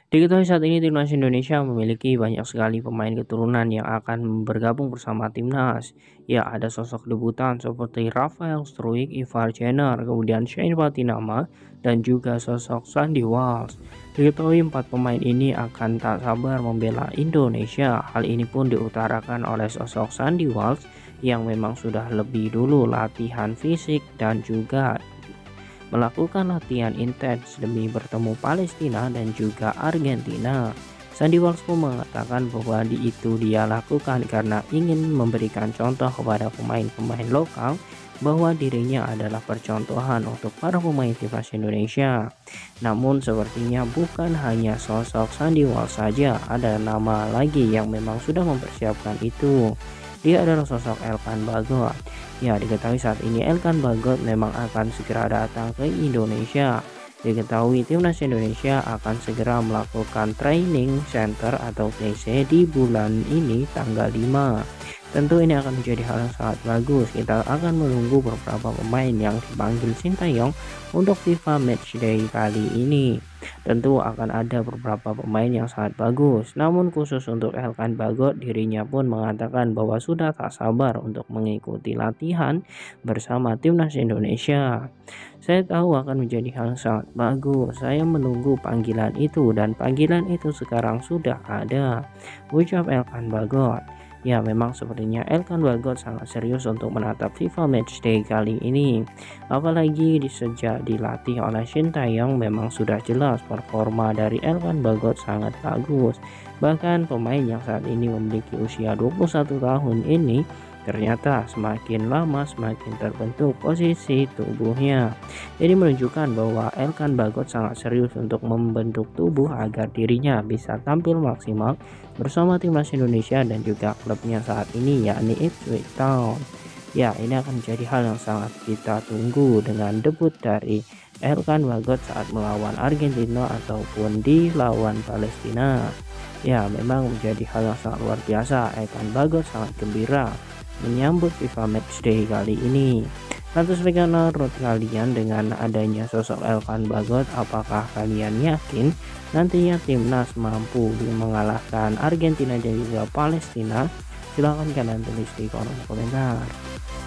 Diketahui saat ini timnas Indonesia memiliki banyak sekali pemain keturunan yang akan bergabung bersama timnas. Ya, ada sosok debutan seperti Rafael Struijk, Ivar Jenner, kemudian Shane Patinama, dan juga sosok Sandy Walsh. Diketahui empat pemain ini akan tak sabar membela Indonesia. Hal ini pun diutarakan oleh sosok Sandy Walsh yang memang sudah lebih dulu latihan fisik dan juga melakukan latihan intens demi bertemu Palestina dan juga Argentina. Sandy Walsh pun mengatakan bahwa itu dia lakukan karena ingin memberikan contoh kepada pemain-pemain lokal bahwa dirinya adalah percontohan untuk para pemain timnas Indonesia. Namun sepertinya bukan hanya sosok Sandy Walsh saja, ada nama lagi yang memang sudah mempersiapkan itu. Dia adalah sosok Elkan Bagot. Ya, diketahui saat ini Elkan Bagot memang akan segera datang ke Indonesia. Diketahui timnas Indonesia akan segera melakukan training center atau TC di bulan ini tanggal 5. Tentu ini akan menjadi hal yang sangat bagus. Kita akan menunggu beberapa pemain yang dipanggil Sintayong untuk FIFA Matchday kali ini. Tentu akan ada beberapa pemain yang sangat bagus. Namun khusus untuk Elkan Bagot, dirinya pun mengatakan bahwa sudah tak sabar untuk mengikuti latihan bersama timnas Indonesia. Saya tahu akan menjadi hal yang sangat bagus. Saya menunggu panggilan itu dan panggilan itu sekarang sudah ada, ucap Elkan Bagot. Ya, memang sepertinya Elkan Bagot sangat serius untuk menatap FIFA Matchday kali ini. Apalagi sejak dilatih oleh Sintayong memang sudah jelas performa dari Elkan Bagot sangat bagus. Bahkan pemain yang saat ini memiliki usia 21 tahun ini ternyata semakin lama semakin terbentuk posisi tubuhnya. Ini menunjukkan bahwa Elkan Bagot sangat serius untuk membentuk tubuh agar dirinya bisa tampil maksimal bersama timnas Indonesia dan juga klubnya saat ini yakni Ipswich Town. Ya, ini akan menjadi hal yang sangat kita tunggu dengan debut dari Elkan Bagot saat melawan Argentina ataupun di lawan Palestina. Ya, memang menjadi hal yang sangat luar biasa. Elkan Bagot sangat gembira menyambut FIFA Matchday kali ini. Lantas bagaimana menurut kalian dengan adanya sosok Elkan Bagot? Apakah kalian yakin nantinya timnas mampu mengalahkan Argentina dan juga Palestina? Silahkan kalian tulis di kolom komentar.